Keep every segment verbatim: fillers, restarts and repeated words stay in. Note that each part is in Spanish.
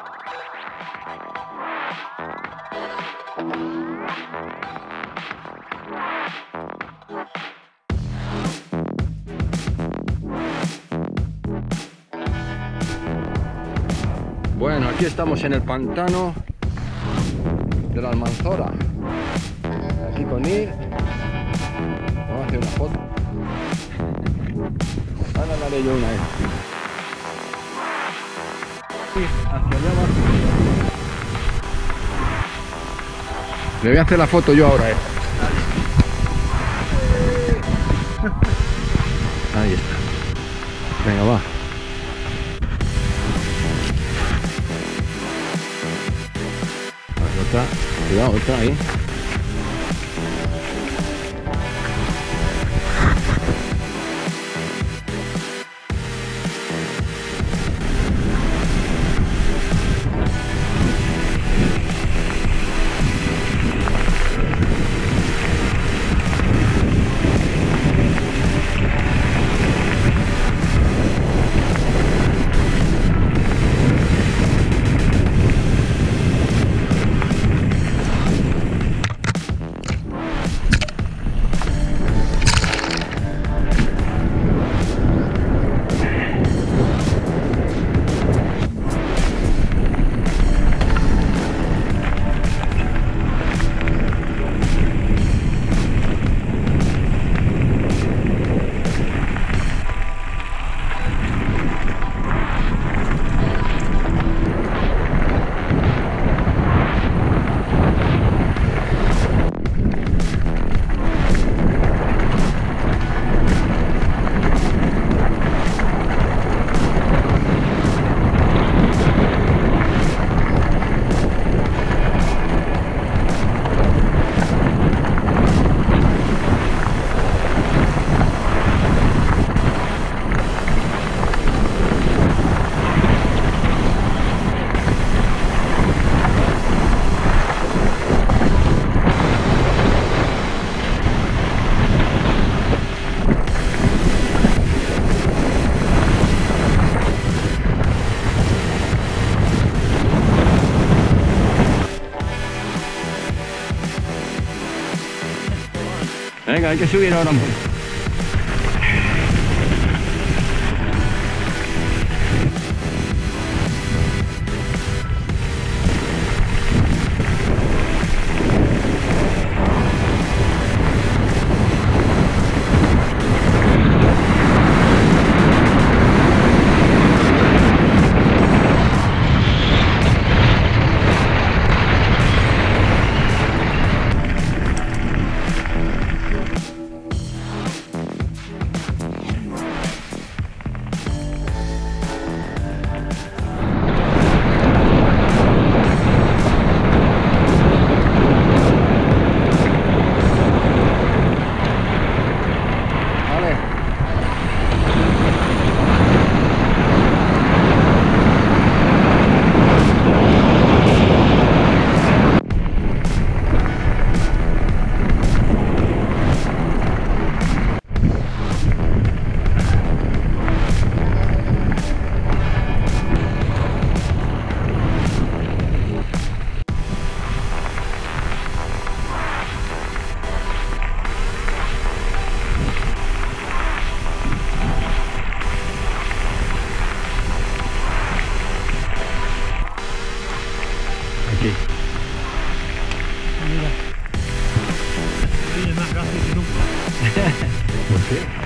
Bueno, aquí estamos en el pantano de la Almanzora. Aquí con Ir. Vamos a hacer una foto. Ahora le haré yo una. Sí, hacia allá abajo. Le voy a hacer la foto yo ahora. Eh. Ahí está. Venga, va. Otra, cuidado, otra ahí. Venga, hay que subir ahora. Aquí. Mira. Tiene más gases que nunca. ¿Por qué?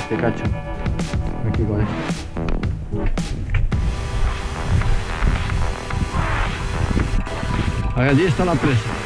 este cacho. Aquí con esto. Allí está la presa.